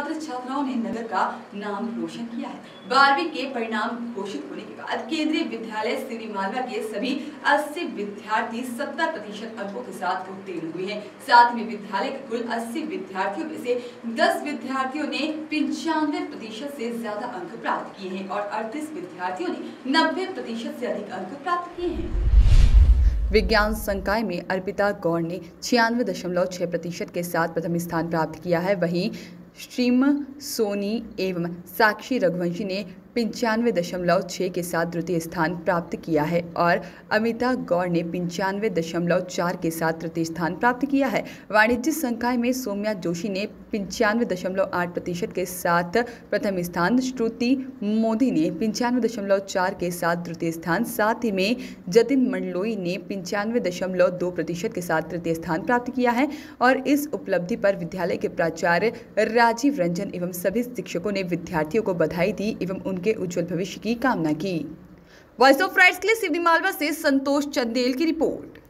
छात्र छात्राओं ने नगर का नाम रोशन किया है। 12वीं के परिणाम घोषित होने के बाद केंद्रीय विद्यालय सिवनी मालवा के सभी 80 विद्यार्थी 70% अंकों के साथ उत्तीर्ण हुए हैं। साथ में विद्यालय के कुल 80 विद्यार्थियों में से 10 विद्यार्थियों ने 95% से ज्यादा अंक प्राप्त किए हैं और 38 विद्यार्थियों ने 90% से अधिक अंक प्राप्त किए हैं। विज्ञान संकाय में अर्पिता गौड़ ने 96.6% के साथ प्रथम स्थान प्राप्त किया है। वहीं श्रीम सोनी एवं साक्षी रघुवंशी ने 95.6 के साथ द्वितीय स्थान प्राप्त किया है और अमिता गौड़ ने 95.4 के साथ तृतीय स्थान प्राप्त किया है। वाणिज्य संकाय में सौम्या जोशी ने 95.8% के साथ प्रथम स्थान, श्रुति मोदी ने 95.4 के साथ तृतीय स्थान, साथ ही में जतिन मंडलोई ने 95.2% के साथ तृतीय स्थान प्राप्त किया है और इस उपलब्धि पर विद्यालय के प्राचार्य राजीव रंजन एवं सभी शिक्षकों ने विद्यार्थियों को बधाई दी एवं उनके उज्जवल भविष्य की कामना की। वॉइस ऑफ राइट्स के लिए सिवनी मालवा से संतोष चंदेल की रिपोर्ट।